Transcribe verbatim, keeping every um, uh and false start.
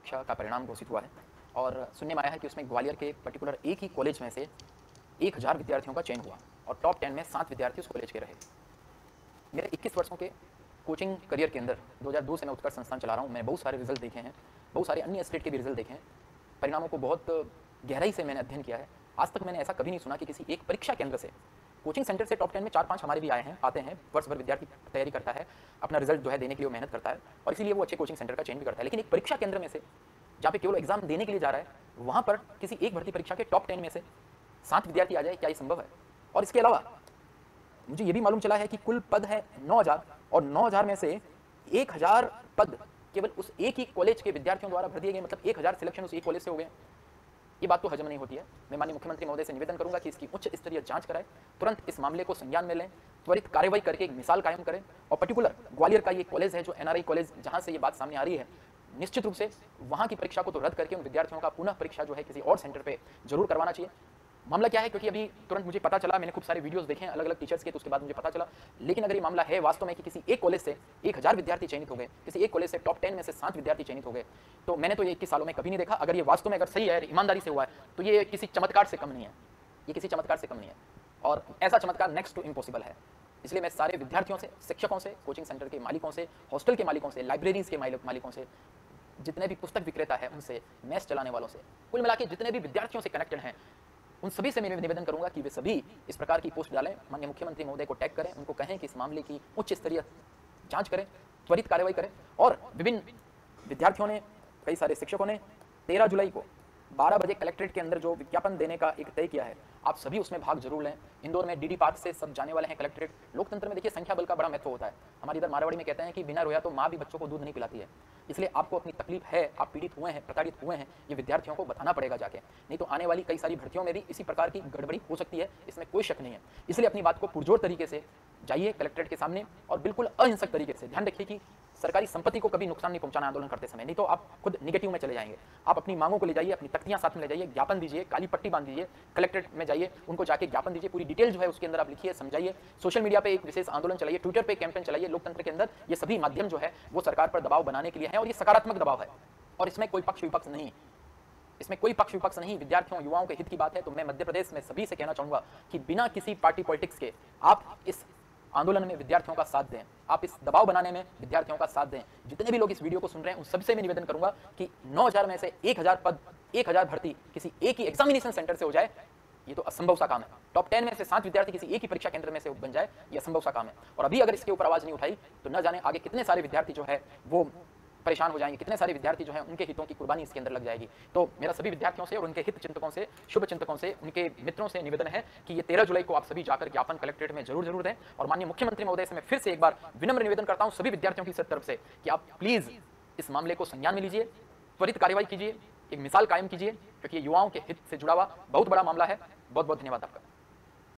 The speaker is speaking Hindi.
परीक्षा का परिणाम घोषित हुआ है और सुनने में आया है कि उसमें ग्वालियर के पर्टिकुलर एक ही कॉलेज में से एक हज़ार विद्यार्थियों का चयन हुआ और टॉप टेन में सात विद्यार्थी उस कॉलेज के रहे। मेरे इक्कीस वर्षों के कोचिंग करियर के अंदर दो हज़ार दो से मैं उत्कर्ष संस्थान चला रहा हूँ। मैंने बहुत सारे रिजल्ट देखे हैं, बहुत सारे अन्य स्टेट के भी रिजल्ट देखे हैं, परिणामों को बहुत गहराई से मैंने अध्ययन किया है। आज तक मैंने ऐसा कभी नहीं सुना कि किसी एक परीक्षा केंद्र से, कोचिंग सेंटर से टॉप टेन में चार पांच हमारे भी आए हैं, आते हैं, वर्ष भर विद्यार्थी तैयारी करता है, अपना रिजल्ट जो है देने के लिए मेहनत करता है और इसीलिए वो अच्छे कोचिंग सेंटर का चयन भी करता है। लेकिन एक परीक्षा केंद्र में से जहाँ पे केवल एग्जाम देने के लिए जा रहा है, वहाँ पर किसी एक भर्ती परीक्षा के टॉप टेन में से सात विद्यार्थी आ जाए, क्या ये संभव है? और इसके अलावा मुझे ये भी मालूम चला है कि कुल पद है नौ हज़ार और नौ हज़ार में से एक हज़ार पद केवल उस एक ही कॉलेज के विद्यार्थियों द्वारा भर दिए गए, मतलब एक हज़ार सिलेक्शन उस एक कॉलेज से हो गए। ये बात तो हजम नहीं होती है। मैं माननीय मुख्यमंत्री महोदय से निवेदन करूंगा कि इसकी उच्च स्तरीय जांच कराएं, तुरंत इस मामले को संज्ञान में लें, त्वरित कार्रवाई करके एक मिसाल कायम करें और पर्टिकुलर ग्वालियर का ये कॉलेज है जो एनआरआई कॉलेज, जहां से ये बात सामने आ रही है, निश्चित रूप से वहां की परीक्षा को तो रद्द करके उन विद्यार्थियों का पुनः परीक्षा जो है किसी और सेंटर पे जरूर करवाना चाहिए। मामला क्या है, क्योंकि अभी तुरंत मुझे पता चला, मैंने खूब सारे वीडियोस देखे हैं अलग अलग टीचर्स के, तो उसके बाद मुझे पता चला। लेकिन अगर ये मामला है वास्तव में कि किसी एक कॉलेज से एक हज़ार विद्यार्थी चयनित हो गए, किसी एक कॉलेज से टॉप टेन में से सात विद्यार्थी चयनित हो गए, तो मैंने तो ये इक्कीस सालों में कभी नहीं देखा। अगर ये वास्तव में अगर सही है, ईमानदारी से हुआ है, तो ये किसी चमत्कार से कम नहीं है, ये किसी चमत्कार से कम नहीं है और ऐसा चमत्कार नेक्स्ट टू इम्पॉसिबल है। इसलिए मैं सारे विद्यार्थियों से, शिक्षकों से, कोचिंग सेंटर के मालिकों से, हॉस्टल के मालिकों से, लाइब्रेरीज के मालिकों से, जितने भी पुस्तक विक्रेता है उनसे, मैच चलाने वालों से, कुल मिला के जितने भी विद्यार्थियों से कनेक्टेड हैं, उन सभी से मैं निवेदन करूंगा कि वे सभी इस प्रकार की पोस्ट डालें, माननीय मुख्यमंत्री महोदय को टैग करें, उनको कहें कि इस मामले की उच्च स्तरीय जांच करें, त्वरित कार्रवाई करें। और विभिन्न विद्यार्थियों ने, कई सारे शिक्षकों ने तेरह जुलाई को बारह बजे कलेक्ट्रेट के अंदर जो विज्ञापन देने का एक तय किया है, आप सभी उसमें भाग जरूर लें। इंदौर में डीडी पार्क से सब जाने वाले हैं कलेक्ट्रेट। लोकतंत्र में देखिए संख्या बल का बड़ा महत्व होता है। हमारे इधर मारवाड़ी में कहते हैं कि बिना रोया तो माँ भी बच्चों को दूध नहीं पिलाती है। इसलिए आपको अपनी तकलीफ है, आप पीड़ित हुए हैं, प्रताड़ित हुए हैं, ये विद्यार्थियों को बताना पड़ेगा जाके, नहीं तो आने वाली कई सारी भर्तियों में भी इसी प्रकार की गड़बड़ी हो सकती है, इसमें कोई शक नहीं है। इसलिए अपनी बात को पुरजोर तरीके से जाइए कलेक्ट्रेट के सामने और बिल्कुल अहिंसक तरीके से। ध्यान रखिए कि सरकारी संपत्ति को कभी नुकसान नहीं पहुंचाना आंदोलन करते समय, नहीं तो आप खुद निगेटिव में चले जाएंगे। आप अपनी मांगों को ले जाइए, अपनी तख्तियां साथ में ले जाइए, ज्ञापन दीजिए, काली पट्टी बांध दीजिए, कलेक्ट्रेट में जाइए, उनको जाके ज्ञापन दीजिए, पूरी डिटेल जो है उसके अंदर आप लिखिए, समझाइए। सोशल मीडिया पे एक विशेष आंदोलन चलाइए, ट्विटर पे कैंपेन चलाइए। लोकतंत्र के अंदर ये सभी माध्यम जो है वो सरकार पर दबाव बनाने के लिए है और ये सकारात्मक दबाव है और इसमें कोई पक्ष विपक्ष नहीं, इसमें कोई पक्ष विपक्ष नहीं, विद्यार्थियों युवाओं के हित की बात है। तो मैं मध्य प्रदेश में सभी से कहना चाहूंगा कि बिना किसी पार्टी पॉलिटिक्स के आप इस आंदोलन में विद्यार्थियों का साथ दें, आप इस दबाव बनाने में विद्यार्थियों का साथ दें। जितने भी लोग इस वीडियो को सुन रहे हैं उन सबसे मैं निवेदन करूंगा कि नौ हज़ार में से एक हज़ार पद, एक हज़ार भर्ती किसी एक ही एग्जामिनेशन सेंटर से हो जाए, ये तो असंभव सा काम है। टॉप टेन में से सात विद्यार्थी किसी एक ही परीक्षा केंद्र में से बन जाए, ये असंभव सा काम है। और अभी अगर इसके ऊपर आवाज नहीं उठाई तो न जाने आगे कितने सारे विद्यार्थी जो है वो परेशान हो जाएंगे, कितने सारे विद्यार्थी जो हैं उनके हितों की कुर्बानी इसके अंदर लग जाएगी। तो मेरा सभी विद्यार्थियों से और उनके हित चिंतकों से, शुभ चिंतकों से, उनके मित्रों से निवेदन है कि ये तेरह जुलाई को आप सभी जाकर ज्ञापन कलेक्ट्रेट में जरूर जरूर दें। और माननीय मुख्यमंत्री महोदय से मैं फिर से एक बार विनम्र निवेदन करता हूं सभी विद्यार्थियों की तरफ से कि आप प्लीज इस मामले को संज्ञान में लीजिए, त्वरित कार्रवाई कीजिए, एक मिसाल कायम कीजिए, क्योंकि ये युवाओं के हित से जुड़ा हुआ बहुत बड़ा मामला है। बहुत बहुत धन्यवाद आपका।